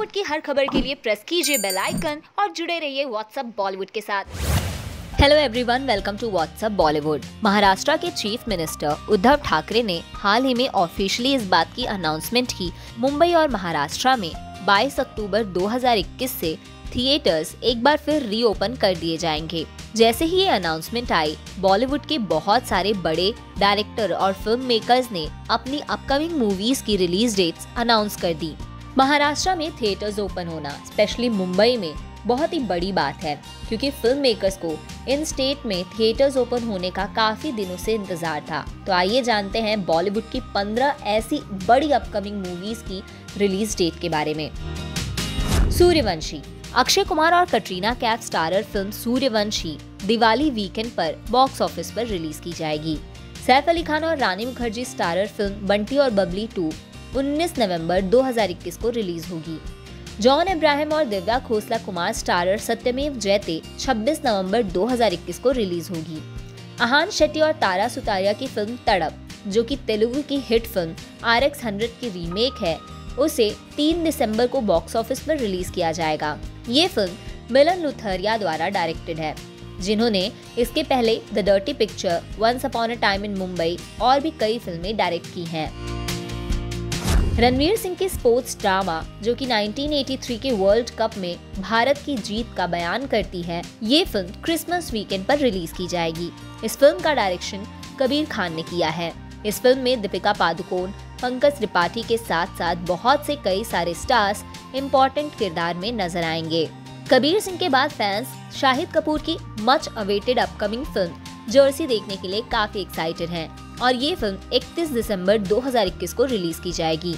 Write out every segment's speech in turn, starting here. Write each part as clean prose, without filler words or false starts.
बॉलीवुड की हर खबर के लिए प्रेस कीजिए बेल आइकन और जुड़े रहिए व्हाट्सएप बॉलीवुड के साथ। Hello everyone, welcome to WhatsApp Bollywood. Maharashtra के चीफ मिनिस्टर उद्धव ठाकरे ने हाल ही में ऑफिशियली इस बात की अनाउंसमेंट की मुंबई और महाराष्ट्र में 22 अक्टूबर 2021 से थिएटर्स एक बार फिर रीओपन कर दिए जाएंगे। जैसे ही ये अनाउंसमेंट आई, बॉलीवुड के बहुत सारे बड़े डायरेक्टर और फिल्म मेकर्स ने अपनी अपकमिंग मूवीज की रिलीज डेट्स अनाउंस कर दी। महाराष्ट्र में थिएटर्स ओपन होना, स्पेशली मुंबई में, बहुत ही बड़ी बात है क्योंकि फिल्म मेकर्स को इन स्टेट में थिएटर्स ओपन होने का काफी दिनों से इंतजार था। तो आइए जानते हैं बॉलीवुड की 15 ऐसी बड़ी अपकमिंग मूवीज की रिलीज डेट के बारे में। सूर्यवंशी। अक्षय कुमार और Katrina Kaif starrer film Sooryavanshi Diwali weekend पर बॉक्स ऑफिस पर रिलीज की जाएगी। सैफ अली खान और रानी मुखर्जी स्टारर फिल्म बंटी और बबली 2 19 नवंबर 2021 को रिलीज होगी। जॉन इब्राहिम और दिव्या खोसला कुमार स्टारर सत्यमेव जयते 26 नवंबर 2021 को रिलीज होगी। आहान शेट्टी और तारा सुतारिया की फिल्म तड़प, जो कि तेलुगु की हिट फिल्म RX 100 की रीमेक है, उसे 3 दिसंबर को बॉक्स ऑफिस पर रिलीज किया जाएगा। ये फिल्म मिलन लुथरिया द्वारा डायरेक्टेड है, जिन्होंने इसके पहले the dirty picture, once upon a time in Mumbai और भी कई फिल्में डायरेक्ट की हैं। रणवीर सिंह की स्पोर्ट्स ड्रामा, जो कि 1983 के वर्ल्ड कप में भारत की जीत का बयान करती है, ये फिल्म क्रिसमस वीकेंड पर रिलीज की जाएगी। इस फिल्म का डायरेक्शन कबीर खान ने किया है। इस फिल्म में दीपिका पादुकोण, पंकज त्रिपाठी के साथ साथ बहुत से कई सारे स्टार्स इम्पोर्टेंट किरदार में नजर आएंगे। कबीर सिंह के बाद फैंस शाहिद कपूर की much awaited upcoming film Jersey देखने के लिए काफी एक्साइटेड हैं और ये फिल्म 31 दिसंबर 2021 को रिलीज की जाएगी।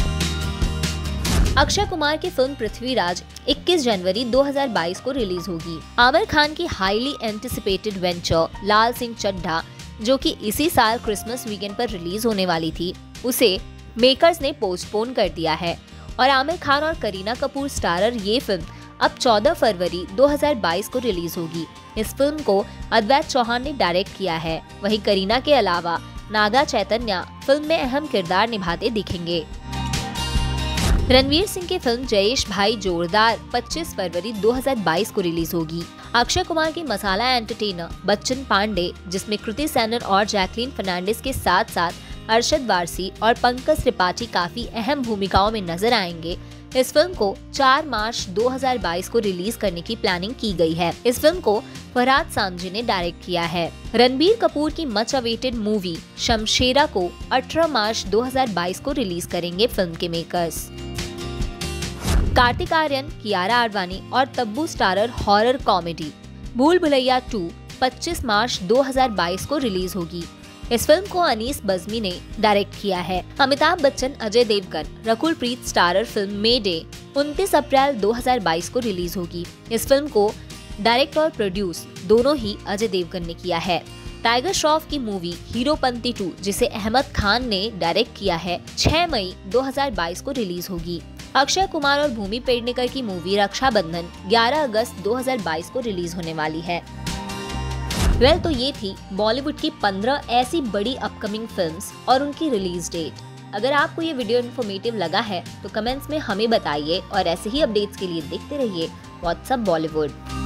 अक्षय कुमार की फिल्म पृथ्वीराज 21 जनवरी 2022 को रिलीज होगी। आमिर खान की highly anticipated venture Laal Singh Chaddha, जो कि इसी साल क्रिसमस वीकेंड पर रिलीज होने वाली थी, उसे मेकर्स ने पोस्टपोन कर दिया है और आमिर खान और करीना कपूर स्टारर ये फिल्म अब 14 फरवरी 2022 को रिलीज होगी। इस फिल्म को अद्वैत चौहान ने डायरेक्ट किया है। वहीं करीना के अलावा नागा चैतन्य फिल्म में अहम किरदार निभाते दिखेंगे। रणवीर सिंह की फिल्म जयेश भाई जोरदार 25 फरवरी 2022 को रिलीज होगी। अक्षय कुमार की मसाला एंटरटेनर बच्चन पांडे, जिसमें कृति सैनन और जैकलीन फर्नांडिस के साथ साथ अरशद वारसी और पंकज त्रिपाठी काफी अहम भूमिकाओं में नजर आएंगे, इस फिल्म को 4 मार्च 2022 को रिलीज करने की प्लानिंग की गई है। इस फिल्म को फरहाद सामजी ने डायरेक्ट किया है। रणबीर कपूर की मच अवेटेड मूवी शमशेरा को 18 मार्च 2022 को रिलीज करेंगे फिल्म के मेकर्स। कार्तिक आर्यन, कियारा आडवाणी और तब्बू स्टारर हॉरर कॉमेडी भूल भुलैया 2 25 मार्च 2022 को रिलीज होगी। इस फिल्म को अनीस बज़मी ने डायरेक्ट किया है। Amitabh Bachchan, Ajay Devgn, Rakul Preet starrer film mayday 29 अप्रैल 2022 को रिलीज होगी। इस फिल्म को डायरेक्ट और प्रोड्यूस दोनों ही अजय देवगन ने किया है। टाइगर श्रॉफ की मूवी हीरोपंती 2, जिसे अहमद खान ने डायरेक्ट किया है, 6 मई 2022 को रिलीज होगी। अक्षय कुमार और भूमि पेडनेकर की मूवी रक्षाबंधन 11 अगस्त 2022 को रिलीज होने वाली है। तो ये थी बॉलीवुड की 15 ऐसी बड़ी अपकमिंग फिल्म्स और उनकी रिलीज डेट। अगर आपको ये वीडियो इन्फॉर्मेटिव लगा है तो कमेंट्स में हमें बताइए और ऐसे ही अपडेट्स के लिए देखते रहिए व्हाट्सएप बॉलीवुड।